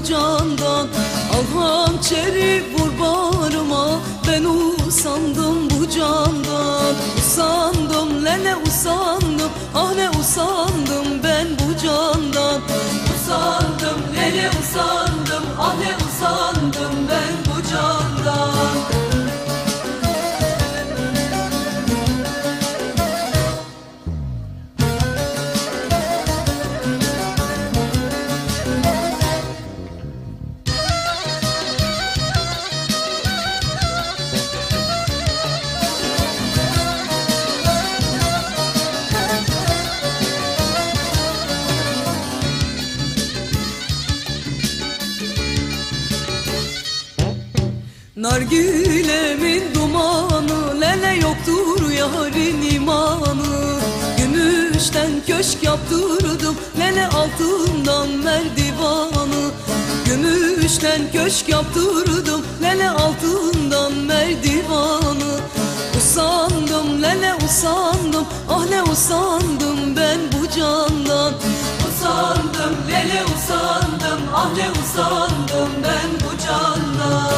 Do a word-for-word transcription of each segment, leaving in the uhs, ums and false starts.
bu candan. Al hançeri vur bağrıma, ben usandım bu candan. Usandım lele usandım, ah ne usandım ben bu candan. Usandım lele usandım, ah ne usandım ben bu candan. Nargilemin dumanı, lele yoktur yarın imanı. Gümüşten köşk yaptırdım, lele altından merdivanı. Gümüşten köşk yaptırdım, lele altından merdivanı. Usandım lele usandım, ah ne usandım ben bu candan. Usandım lele usandım, ah ne usandım ben bu candan.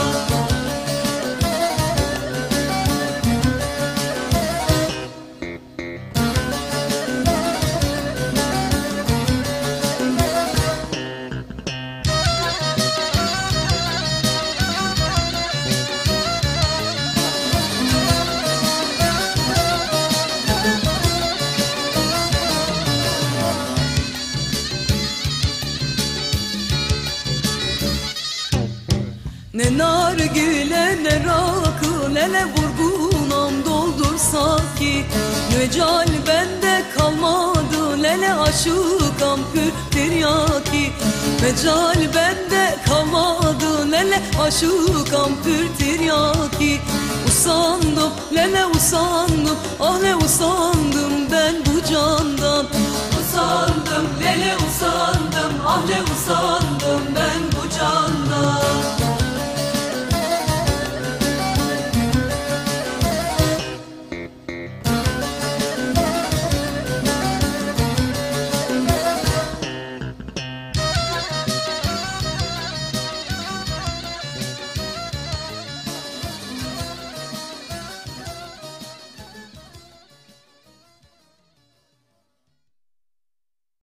Ne nargile ne rakı, lele vurgunam doldursak ki. Mecal bende kalmadı, lele aşıkam pür tiryaki. Mecal bende kalmadı, lele aşıkam pür tiryaki. Usandım lele usandım, ah ne usandım